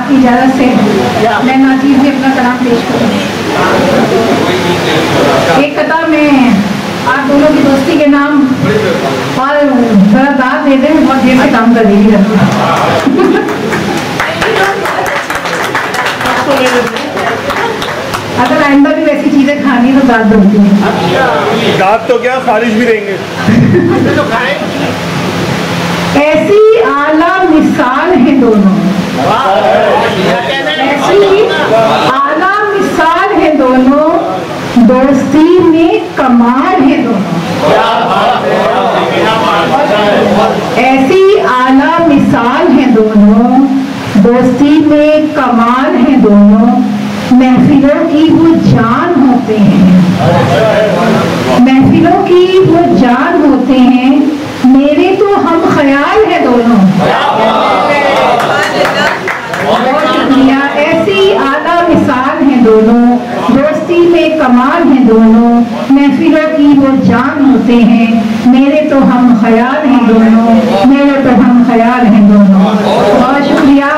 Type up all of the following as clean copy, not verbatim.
आपकी इजाज़त से मैं नाचीज़ में अपना कलाम पेश करूँगी। एक कथा में आप दोनों की दोस्ती के नाम और जरा दाद दे दें, बहुत देर से काम कर देगी रखना। अगर आइंदा भी वैसी चीजें खानी तो दाद बोलती है। दाद तो क्या खारिज भी देंगे। ऐसी आला मिसाल है दोनों, ऐसी आला मिसाल है दोनों, दोस्ती में कमाल है दोनों। ऐसी आला मिसाल है दोनों, दोस्ती में कमाल है दोनों, महफिलों की वो जान होते हैं, महफिलों की वो जान होते हैं, मेरे तो हम ख्याल है दोनों। बहुत शुक्रिया। ऐसी आला मिसाल है दोनों, दोस्ती में कमाल है दोनों, महफिलों की वो जान होते हैं, मेरे तो हम ख्याल हैं दोनों, मेरे तो हम ख्याल हैं दोनों। बहुत शुक्रिया।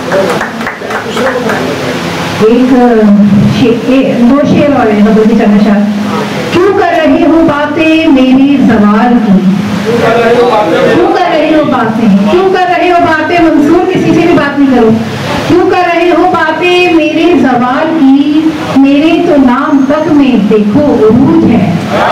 दो शेर और बदलती चंद्रशाह। क्यों कर रहे हो बातें मेरी ज़वाल की, क्यों कर रहे हो बातें, क्यों कर रहे हो बातें, मंसूर किसी से भी बात नहीं करो, क्यों कर रहे हो बातें मेरे ज़वाल की, मेरे तो नाम तक में देखो उरूज है।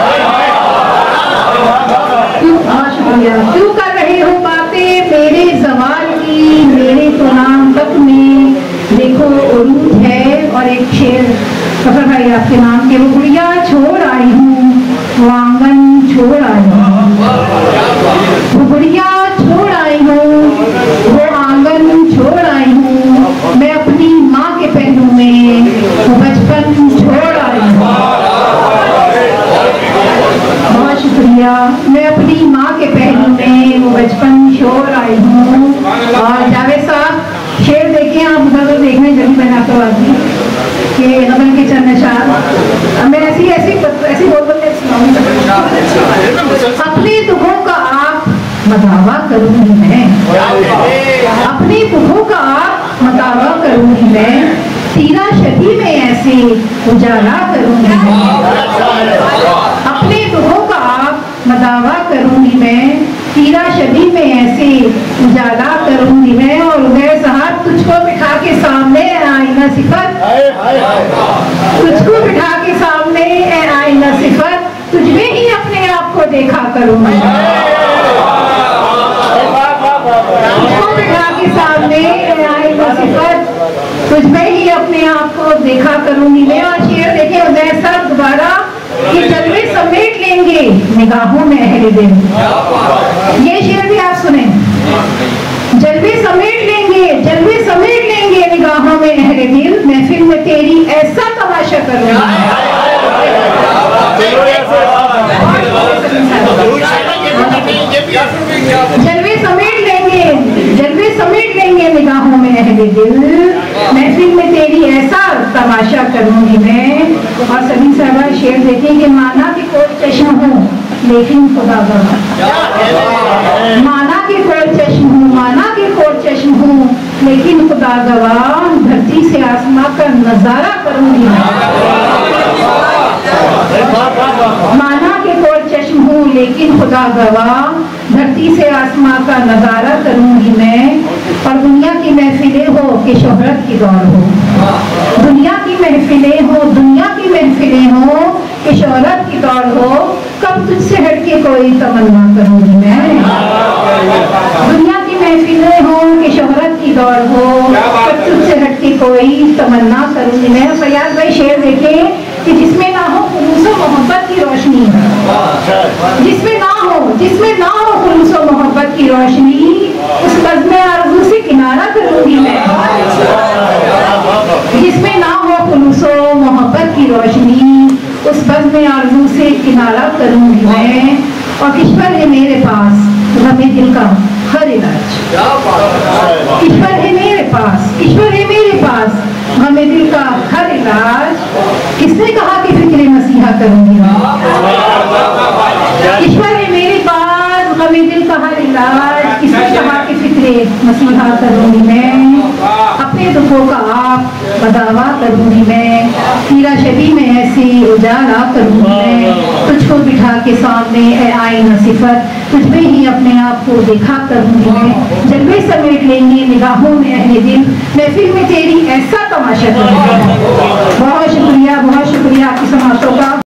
शुक्रिया। क्यों कर रहे हो बातें मेरे ज़वाल की, मेरे तो नाम तक में देखो उरूज है। और एक शेर सफर भाई आपके नाम के। वो गुड़िया छोड़ आई हूँ, वो आंगन छोड़ आई हूँ, वो गुड़िया छोड़ आई हूँ, वो आंगन छोड़ आई हूँ, मैं अपनी माँ के पहलू में वो बचपन छोड़ आई हूँ। बहुत शुक्रिया। मैं अपनी माँ के पहलू में वो बचपन छोड़ आई हूँ। और जावेद साहब शेर देखें आप, उधर तो देखने जल्दी मैंने आपको बात दी कि नबल के चंद अशार मैं ऐसी ऐसी ऐसी बोल बोल अपनी दुखों का आप मदावा करूंगी मैं, अपनी दुखों का आप मदावा करूंगी मैं, तीरा शदी में ऐसे उजाला करूंगी मैं, अपनी दुखों का आप मदावा करूंगी मैं, तीरा शदी में ऐसे उजाला करूंगी मैं। और उदय साहब तुझको बिठा के सामने आईना सिफत, तुझको बिठा के सामने आईना सिफत, तुझमें ही अपने आप को देखा करूंगी, तुझको बिठा के सामने आईना सिफत, तुझमें ही अपने आप को देखा करूंगी मैं। और शेर देखे उदय साहब दोबारा कि जलवे समेट लेंगे निगाहों में अहले दिल, ये शेर भी आप सुने। जलवे समेट लेंगे, जलवे समेट लेंगे निगाहों में अहले दिल, महफिल में तेरी ऐसा तमाशा करूंगी, जलवे समेट लेंगे, जलवे समेट लेंगे निगाहों में अहले दिल, महफिल में तेरी ऐसा तमाशा करूंगी मैं। और सभी साहबा शेर देखें कि माना कि कोई चश्म हूँ लेकिन खुदा गवाह, माना कि कोई चश्म हूँ, माना कि कोई चश्म हूँ लेकिन खुदा गवाह, धरती से आसमां का नजारा करूंगी मैं, माना कि कोई चश्म हूँ लेकिन खुदा गवाह, धरती से आसमां का नजारा करूंगी मैं। और दुनिया की महफिलें हो कि शोहरत की दौड़ हो, दुनिया की महफिलें हो, दुनिया की महफिलें हो कि शोहरत की दौड़ हो, कब तुझसे हटके कोई तमन्ना करूंगी मैं, दुनिया की महफिलें हो कि शोहरत की दौड़ हो, कब तुझसे हटके कोई तमन्ना करूंगी मैं। फयाज भाई शेर देखे कि जिसमें ना हो खुलूस मोहब्बत की रोशनी, जिसमें ना हो, जिसमें ना हो खुलूस मोहब्बत की रोशनी, उस बज़्म आरज़ू से किनारा करूंगी मैं, जिसमें ना हो खुलूस मोहब्बत की रोशनी, उस बज़्म आरज़ू से किनारा करूंगी मैं। और किश्वर है मेरे पास गमे दिल का हर इलाज, किश्वर है मेरे पास, किश्वर है मेरे पास गमे दिल का हर इलाज, किसने कहा कि फिक्रे मसीहा करूंगी मैं, किश्वर है मेरे पास गमे दिल का हर इलाज, किसने कहा कि फिक्रे मसीहा करूंगी मैं, अपने दुख लुत्फों का आप बदावा करूंगी मैं, हीरा शबी में ऐसी उजाला करूंगी मैं, तुझको बिठा के सामने ए आईना सिफत, तुझ में ही अपने आप को देखा करूंगी मैं, जलवे समेट लेंगे निगाहों में अहले दिल, महफिल में तेरी ऐसा तमाशा करूंगी। बहुत शुक्रिया आपकी समातों का।